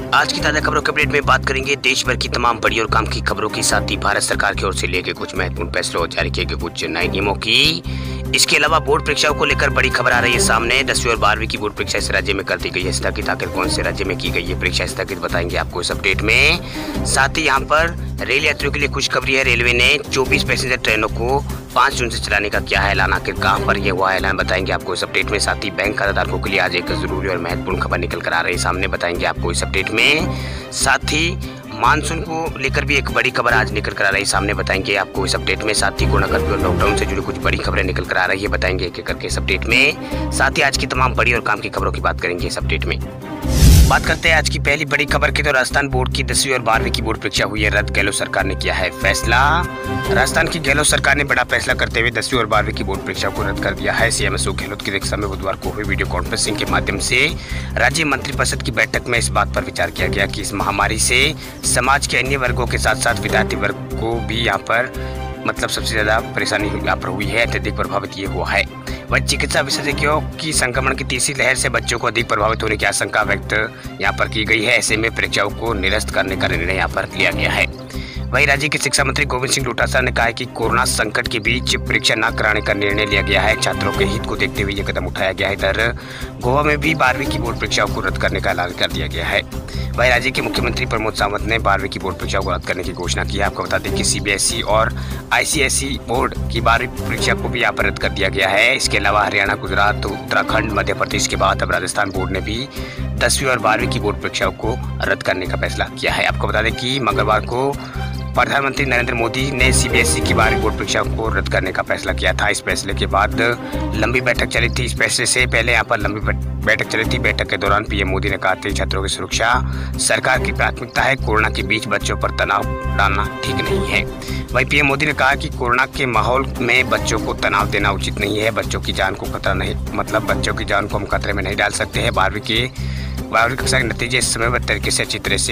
आज की ताज़ा खबरों के अपडेट में बात करेंगे देश भर की तमाम बड़ी और काम की खबरों के साथ ही भारत सरकार की ओर से लिए गए कुछ महत्वपूर्ण फैसलों और जारी किए गए कुछ नए नियमों की। इसके अलावा बोर्ड परीक्षाओं को लेकर बड़ी खबर आ रही है सामने। 10वीं और 12वीं की बोर्ड परीक्षा इस राज्य में कर दी गई है स्थगित। आखिर कौन से राज्य में की गई है परीक्षा स्थगित, बताएंगे आपको इस अपडेट में। साथ ही यहाँ पर रेल यात्रियों के लिए खुशखबरी है। रेलवे ने 24 पैसेंजर ट्रेनों को 5 जून से चलाने का किया है ऐलान। आखिर कहां पर यह हुआ ऐलान, बताएंगे आपको इस अपडेट में। साथ ही बैंक खाताधारकों के लिए आज एक जरूरी और महत्वपूर्ण खबर निकल कर आ रही है सामने, बताएंगे आपको इस अपडेट में। साथ ही मानसून को लेकर भी एक बड़ी खबर आज निकल कर आ रही है सामने, बताएंगे आपको इस अपडेट में। साथ ही कोरोना कर्फ्यू और लॉकडाउन से जुड़ी कुछ बड़ी खबरें निकल कर आ रही है, बताएंगे एक एक करके इस अपडेट में। साथ ही आज की तमाम बड़ी और काम की खबरों की बात करेंगे इस अपडेट में। बात करते हैं आज की पहली बड़ी खबर की, तो राजस्थान बोर्ड की 10वीं और 12वीं की बोर्ड परीक्षा हुई है रद्द। गहलोत सरकार ने किया है फैसला। राजस्थान की गहलोत सरकार ने बड़ा फैसला करते हुए 10वीं और 12वीं की बोर्ड परीक्षा को रद्द कर दिया है। सीएम अशोक गहलोत की अध्यक्षता में बुधवार को हुई वीडियो कॉन्फ्रेंसिंग के माध्यम से राज्य मंत्रिपरिषद की बैठक में इस बात पर विचार किया गया कि इस महामारी से समाज के अन्य वर्गों के साथ साथ विद्यार्थी वर्ग को भी यहाँ पर सबसे ज्यादा परेशानी यहाँ पर हुई है, अत्यधिक प्रभावित ये हुआ है। वह चिकित्सा विशेषज्ञों की संक्रमण की तीसरी लहर से बच्चों को अधिक प्रभावित होने की आशंका व्यक्त यहाँ पर की गई है। ऐसे में परीक्षाओं को निरस्त करने का निर्णय यहाँ पर लिया गया है। वहीं राज्य के शिक्षा मंत्री गोविंद सिंह डोटासरा ने कहा है कि कोरोना संकट के बीच परीक्षा न कराने का निर्णय लिया गया है। छात्रों के हित को देखते हुए यह कदम उठाया गया है। इधर गोवा में भी 12वीं की बोर्ड परीक्षाओं को रद्द करने का ऐलान कर दिया गया है। वहीं राज्य के मुख्यमंत्री प्रमोद सावंत ने 12वीं की बोर्ड परीक्षा को रद्द करने की घोषणा की है। आपको बता दें कि सीबीएसई और आईसीएसई बोर्ड की 12वीं परीक्षा को भी यहाँ पर रद्द कर दिया गया है। इसके अलावा हरियाणा, गुजरात, उत्तराखंड, मध्य प्रदेश के बाद अब राजस्थान बोर्ड ने भी 10वीं और 12वीं की बोर्ड परीक्षाओं को रद्द करने का फैसला किया है। आपको बता दें कि मंगलवार को प्रधानमंत्री नरेंद्र मोदी ने सीबीएसई की 12वीं बोर्ड परीक्षा को रद्द करने का फैसला किया था। इस फैसले के बाद लंबी बैठक चली थी। इस फैसले से पहले यहाँ पर लंबी बैठक चली थी। बैठक के दौरान पीएम मोदी ने कहा कि छात्रों की सुरक्षा सरकार की प्राथमिकता है। कोरोना के बीच बच्चों पर तनाव डालना ठीक नहीं है। वहीं पीएम मोदी ने कहा कि कोरोना के माहौल में बच्चों को तनाव देना उचित नहीं है। बच्चों की जान को खतरा नहीं, बच्चों की जान को हम खतरे में नहीं डाल सकते हैं। 12वीं कक्षा के नतीजे समयबद्ध तरीके से अच्छी तरह से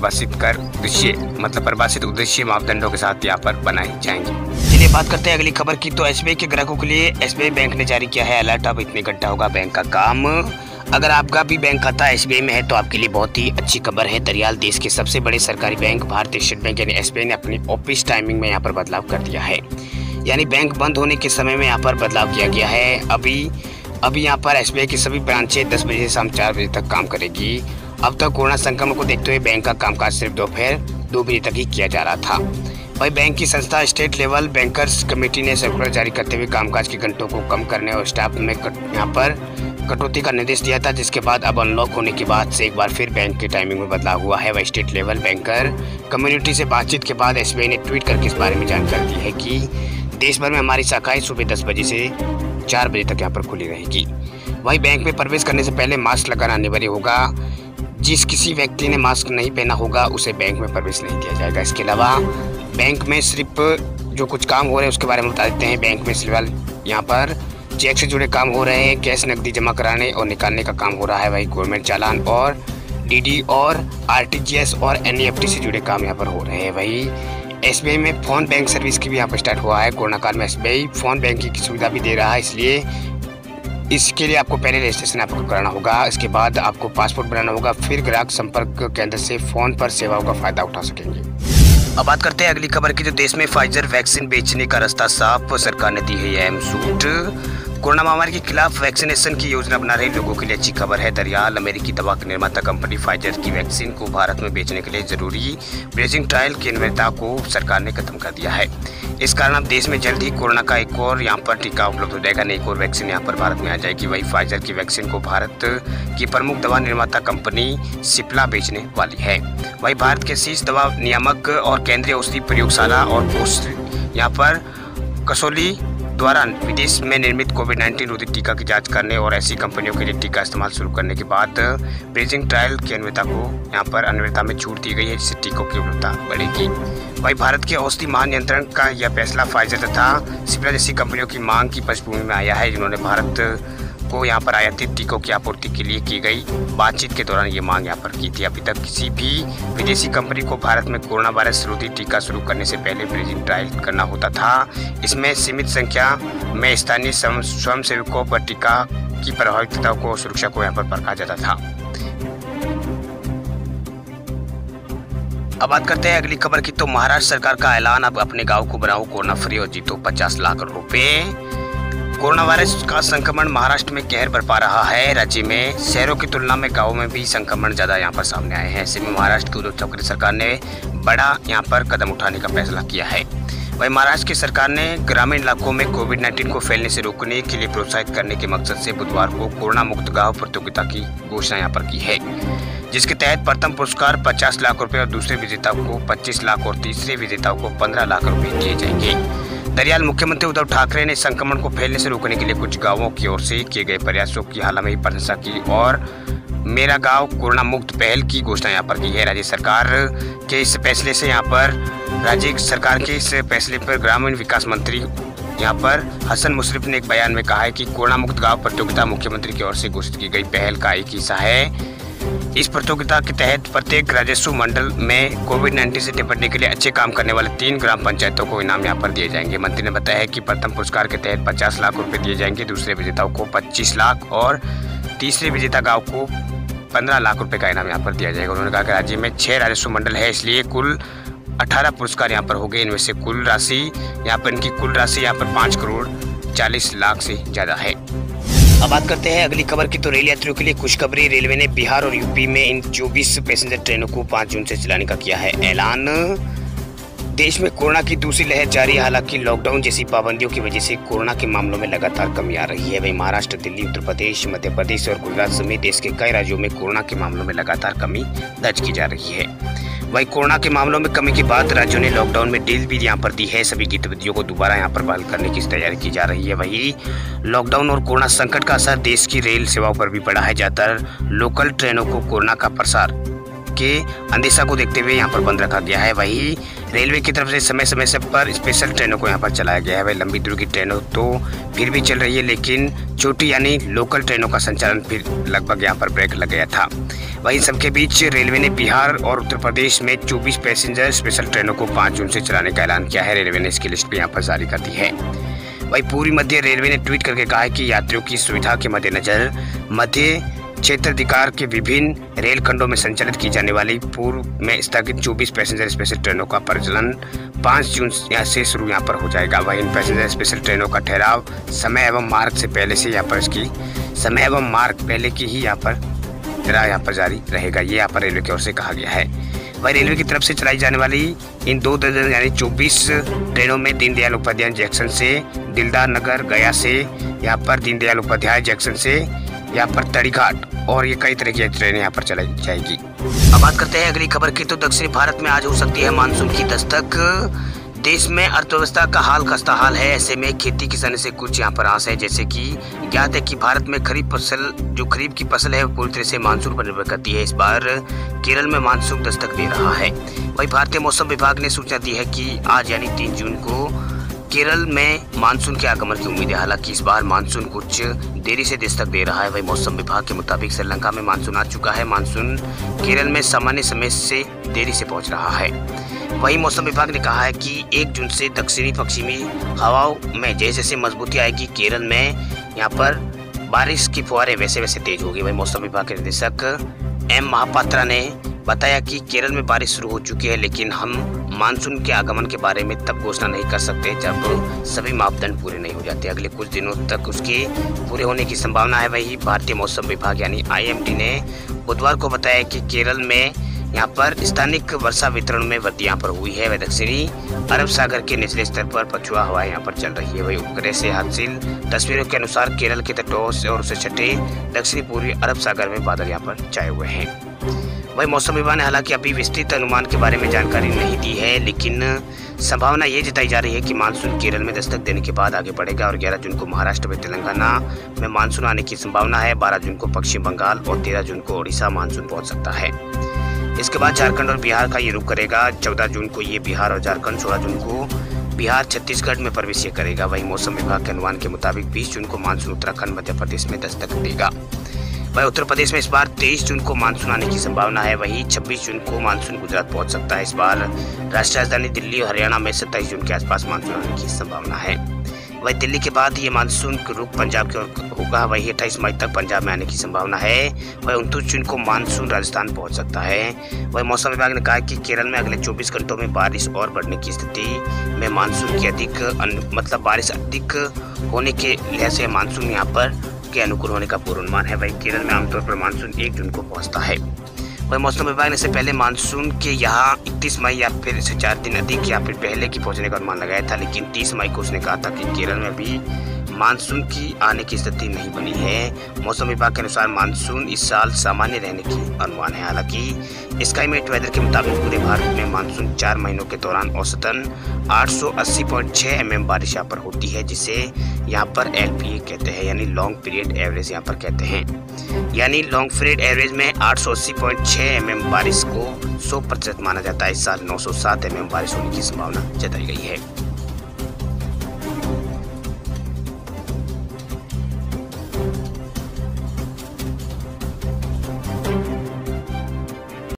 परिभाषित उद्देश्य मापदंडों के साथ यहाँ पर बनाए जाएंगे। चलिए बात करते हैं अगली खबर की, तो एसबीआई के ग्राहकों के लिए एसबीआई बैंक ने जारी किया है अलर्ट। अब इतने घंटा होगा बैंक का काम। अगर आपका भी बैंक खाता एसबीआई में है तो आपके लिए बहुत ही अच्छी खबर है। दरअसल देश के सबसे बड़े सरकारी बैंक भारतीय स्टेट बैंक यानी एसबीआई ने अपनी ऑफिस टाइमिंग में यहाँ पर बदलाव कर दिया है। यानी बैंक बंद होने के समय में यहाँ पर बदलाव किया गया है। अभी यहाँ पर एसबीआई की सभी ब्रांचें 10 बजे से शाम 4 बजे तक काम करेगी। अब तक कोरोना संक्रमण को देखते हुए बैंक का कामकाज सिर्फ दोपहर 2 बजे तक ही किया जा रहा था। वही बैंक की संस्था स्टेट लेवल बैंकर्स कमेटी ने सर्कुलर जारी करते हुए कामकाज के घंटों को कम करने और स्टाफ में यहाँ पर कटौती का निर्देश दिया था, जिसके बाद अब अनलॉक होने के बाद से एक बार फिर बैंक की टाइमिंग में बदलाव हुआ है। वही स्टेट लेवल बैंकर कम्युनिटी से बातचीत के बाद एसबीआई ने ट्वीट करके इस बारे में जानकारी दी है कि देश भर में हमारी शाखाएं सुबह 10 बजे से 4 बजे तक यहाँ पर खुली रहेगी। वही बैंक में प्रवेश करने से पहले मास्क लगाना अनिवार्य होगा। जिस किसी व्यक्ति ने मास्क नहीं पहना होगा उसे बैंक में प्रवेश नहीं दिया जाएगा। इसके अलावा बैंक में सिर्फ जो कुछ काम हो रहे हैं उसके बारे में बता देते हैं। बैंक में सिर्फ यहाँ पर चेक से जुड़े काम हो रहे हैं, कैश नकदी जमा कराने और निकालने का काम हो रहा है। वही गवर्नमेंट चालान और डीडी और आरटीजीएस और एनईएफटी से जुड़े काम यहाँ पर हो रहे हैं। वही एसबीआई में फोन बैंक सर्विस की भी यहाँ पर स्टार्ट हुआ है। कोरोना काल में एसबीआई फोन बैंकिंग की सुविधा भी दे रहा है, इसलिए इसके लिए आपको पहले रजिस्ट्रेशन आपको कराना होगा। इसके बाद आपको पासपोर्ट बनाना होगा, फिर ग्राहक संपर्क केंद्र से फोन पर सेवाओं का फायदा उठा सकेंगे। अब बात करते हैं अगली खबर की, जो देश में फाइजर वैक्सीन बेचने का रास्ता साफ, सरकार ने दी है अहम छूट। कोरोना महामारी के खिलाफ वैक्सीनेशन की योजना बना रहे लोगों के लिए अच्छी खबर है। दरअसल अमेरिकी दवा निर्माता कंपनी फाइजर की वैक्सीन को भारत में बेचने के लिए जरूरी ब्रिजिंग ट्रायल की अनिवार्यता को सरकार ने खत्म कर दिया है। इस कारण अब देश में जल्द ही कोरोना का एक और यहाँ पर टीका उपलब्ध हो जाएगा। एक और वैक्सीन यहाँ पर भारत में आ जाएगी। वही फाइजर की वैक्सीन को भारत की प्रमुख दवा निर्माता कंपनी सिप्ला बेचने वाली है। वही भारत के शीर्ष दवा नियामक और केंद्रीय औषधि प्रयोगशाला और यहाँ पर कसौली द्वारा विदेश में निर्मित कोविड-19 रोधी टीका की जांच करने और ऐसी कंपनियों के लिए टीका इस्तेमाल शुरू करने के बाद ब्रिजिंग ट्रायल की अनिवार्यता को यहाँ पर अनिवार्यता में छूट दी गई है, जिससे टीकों की उपलब्धता बढ़ेगी। वहीं भारत के औषधि महानियंत्रण का यह फैसला फाइजर तथा सिप्ला जैसी कंपनियों की मांग की पृष्ठभूमि में आया है, जिन्होंने भारत को यहाँ पर आयातित टीकों की आपूर्ति के लिए की गई बातचीत के दौरान ये मांग यहाँ पर की थी। अभी तक किसी भी विदेशी कंपनी को भारत में कोरोना वायरस रोधी टीका शुरू करने से पहले ब्रिजिंग ट्रायल करना होता था। इसमें सीमित संख्या में स्थानीय स्वयंसेवकों पर टीका की प्रभावितता को सुरक्षा को यहाँ पर परखा जाता था। अब बात करते हैं अगली खबर की। तो महाराष्ट्र सरकार का ऐलान, अब अपने गांव को बनाओ कोरोना फ्री और जीतो 50 लाख रुपए। कोरोना वायरस का संक्रमण महाराष्ट्र में कहर बरपा रहा है। राज्य में शहरों की तुलना में गांवों में भी संक्रमण ज्यादा यहां पर सामने आए हैं। ऐसे में महाराष्ट्र की उद्धव ठाकरे सरकार ने बड़ा यहां पर कदम उठाने का फैसला किया है। वहीं महाराष्ट्र की सरकार ने ग्रामीण इलाकों में कोविड-19 को फैलने से रोकने के लिए प्रोत्साहित करने के मकसद से बुधवार को कोरोना मुक्त गांव प्रतियोगिता की घोषणा यहां पर की है, जिसके तहत प्रथम पुरस्कार 50 लाख रुपए और दूसरे विजेताओं को 25 लाख और तीसरे विजेताओं को 15 लाख रुपए दिए जाएंगे। दरअसल मुख्यमंत्री उद्धव ठाकरे ने संक्रमण को फैलने से रोकने के लिए कुछ गांवों की ओर से किए गए प्रयासों की हाल ही प्रशंसा की और मेरा गांव कोरोना मुक्त पहल की घोषणा यहाँ पर की है। राज्य सरकार के इस फैसले पर ग्रामीण विकास मंत्री यहाँ पर हसन मुशर्रफ ने एक बयान में कहा है कि कोरोना मुक्त गांव प्रतियोगिता मुख्यमंत्री की ओर से घोषित की गई पहल का एक हिस्सा है। इस प्रतियोगिता के तहत प्रत्येक राजस्व मंडल में कोविड-19 से निपटने के लिए अच्छे काम करने वाले 3 ग्राम पंचायतों को इनाम यहाँ पर दिए जाएंगे। मंत्री ने बताया है कि प्रथम पुरस्कार के तहत 50 लाख रुपए दिए जाएंगे, दूसरे विजेताओं को 25 लाख और तीसरे विजेता गांव को 15 लाख रुपए का इनाम यहाँ पर दिया जाएगा। उन्होंने कहा कि राज्य में 6 राजस्व मंडल है, इसलिए कुल 18 पुरस्कार यहाँ पर हो गए। इनमें से कुल राशि यहाँ पर 5 करोड़ 40 लाख से ज्यादा है। अब बात करते हैं अगली खबर की। तो रेल यात्रियों के लिए खुशखबरी, रेलवे ने बिहार और यूपी में इन 24 पैसेंजर ट्रेनों को 5 जून से चलाने का किया है ऐलान। देश में कोरोना की दूसरी लहर जारी है। हालांकि लॉकडाउन जैसी पाबंदियों की वजह से कोरोना के मामलों में लगातार कमी आ रही है। वहीं महाराष्ट्र, दिल्ली, उत्तर प्रदेश, मध्य प्रदेश और गुजरात समेत देश के कई राज्यों में कोरोना के मामलों में लगातार कमी दर्ज की जा रही है। वहीं कोरोना के मामलों में कमी के बाद राज्यों ने लॉकडाउन में ढील भी यहाँ पर दी है। सभी गतिविधियों को दोबारा यहाँ पर बहाल करने की तैयारी की जा रही है। वहीं लॉकडाउन और कोरोना संकट का असर देश की रेल सेवाओं पर भी पड़ा है। ज्यादातर लोकल ट्रेनों को कोरोना का प्रसार के अंदेशा को देखते हुए यहाँ पर बंद रखा गया है। वहीं रेलवे की तरफ से समय समय से पर स्पेशल ट्रेनों को यहाँ पर चलाया गया है। वही लंबी दूरी की ट्रेनों तो फिर भी चल रही है, लेकिन छोटी यानी लोकल ट्रेनों का संचालन फिर लगभग यहाँ पर ब्रेक लग गया था। वहीं सबके बीच रेलवे ने बिहार और उत्तर प्रदेश में 24 पैसेंजर स्पेशल ट्रेनों को 5 जून से चलाने का ऐलान किया है। रेलवे ने इसकी लिस्ट भी यहाँ पर जारी कर दी है। वहीं पूर्वी मध्य रेलवे ने ट्वीट करके कहा है कि यात्रियों की सुविधा के मद्देनजर मध्य क्षेत्राधिकार के विभिन्न रेल खंडों में संचालित की जाने वाली पूर्व में स्थगित 24 पैसेंजर स्पेशल ट्रेनों का परिचालन 5 जून से शुरू यहाँ पर हो जाएगा। वहीं इन पैसेंजर स्पेशल ट्रेनों का ठहराव समय एवं मार्ग से पहले से यहाँ पर इसकी समय एवं मार्ग पहले की ही यहाँ पर जारी रहेगा। ये यहाँ पर रेलवे की ओर से कहा गया है। वहीं रेलवे की तरफ से चलाई जाने वाली इन 2 दर्जन यानी 24 ट्रेनों में दीनदयाल उपाध्याय जंक्शन से दिलदार नगर, गया से यहाँ पर दीनदयाल उपाध्याय जंक्शन से यहाँ पर तड़ीघाट और ये कई तरह की ट्रेनें यहाँ पर चलाई जाएगी। अब बात करते हैं अगली खबर की। तो दक्षिणी भारत में आज हो सकती है मानसून की दस्तक। देश में अर्थव्यवस्था का हाल खस्ता हाल है। ऐसे में खेती किसानी से कुछ यहाँ पर आस है। जैसे कि ज्ञात है कि भारत में खरीफ की फसल है वो पूरी तरह से मानसून पर निर्भर करती है। इस बार केरल में मानसून दस्तक दे रहा है। वहीं भारतीय मौसम विभाग ने सूचना दी है कि आज यानी 3 जून को केरल में मानसून के आगमन की उम्मीद है। हालांकि इस बार मानसून कुछ देरी से दस्तक दे रहा है। वही मौसम विभाग के मुताबिक श्रीलंका में मानसून आ चुका है। मानसून केरल में सामान्य समय से देरी से पहुंच रहा है। वहीं मौसम विभाग ने कहा है कि 1 जून से दक्षिणी पश्चिमी हवाओं में जैसे जैसे मजबूती आएगी, केरल में यहाँ पर बारिश की फुहारें वैसे वैसे तेज होगी। वहीं मौसम विभाग के निदेशक एम महापात्रा ने बताया कि केरल में बारिश शुरू हो चुकी है, लेकिन हम मानसून के आगमन के बारे में तब घोषणा नहीं कर सकते जब सभी मापदंड पूरे नहीं हो जाते। अगले कुछ दिनों तक उसके पूरे होने की संभावना है। वही भारतीय मौसम विभाग यानी IMD ने बुधवार को बताया कि केरल में यहाँ पर स्थानिक वर्षा वितरण में वृद्धि यहाँ पर हुई है। वह दक्षिणी अरब सागर के निचले स्तर पर पछुआ हवाएं यहाँ पर चल रही है। वही उपग्रह से हासिल तस्वीरों के अनुसार केरल के तटों और उससे छठे दक्षिणी पूर्वी अरब सागर में बादल यहाँ पर छाए हुए हैं। वही मौसम विभाग ने हालांकि अभी विस्तृत अनुमान के बारे में जानकारी नहीं दी है, लेकिन संभावना ये जताई जा रही है कि मानसून केरल में दस्तक देने के बाद आगे बढ़ेगा और 11 जून को महाराष्ट्र व तेलंगाना में मानसून आने की संभावना है। 12 जून को पश्चिम बंगाल और 13 जून को ओडिशा मानसून पहुंच सकता है। इसके बाद झारखंड और बिहार का ये रुख करेगा। 14 जून को ये बिहार और झारखंड, 16 जून को बिहार छत्तीसगढ़ में प्रवेश करेगा। वहीं मौसम विभाग के अनुमान के मुताबिक 20 जून को मानसून उत्तराखंड मध्य प्रदेश में दस्तक देगा। वहीं उत्तर प्रदेश में इस बार 23 जून को मानसून आने की संभावना है। वहीं 26 जून को मानसून गुजरात पहुंच सकता है। इस बार राष्ट्रीय राजधानी दिल्ली और हरियाणा में 27 जून के आसपास मानसून आने की संभावना है। वही दिल्ली के बाद ये मानसून का रुख पंजाब की ओर होगा। वही 28 मई तक पंजाब में आने की संभावना है। वही 29 जून को मानसून राजस्थान पहुंच सकता है। वही मौसम विभाग ने कहा कि केरल में अगले 24 घंटों में बारिश और बढ़ने की स्थिति में मानसून की बारिश अधिक होने के लिहाज से मानसून यहाँ पर के अनुकूल होने का पूर्वानुमान है। वही केरल में आमतौर पर मानसून 1 जून को पहुंचता है। वही मौसम विभाग ने इससे पहले मानसून के यहाँ 31 मई या फिर से 4 दिन अधिक या फिर पहले की पहुंचने का अनुमान लगाया था, लेकिन 30 मई को उसने कहा था कि केरल में भी मानसून की आने की स्थिति नहीं बनी है। मौसम विभाग के अनुसार मानसून इस साल सामान्य रहने की अनुमान है। हालांकि स्काईमेट वेदर के मुताबिक पूरे भारत में मानसून 4 महीनों के दौरान औसतन 880.6 mm बारिश यहाँ पर होती है, जिसे यहाँ पर LPA कहते हैं, यानी लॉन्ग पीरियड एवरेज यहाँ पर कहते हैं। यानी लॉन्ग पीरियड एवरेज में 880.6 mm बारिश को 100% माना जाता है। इस साल 907 mm बारिश होने की संभावना जताई गई है।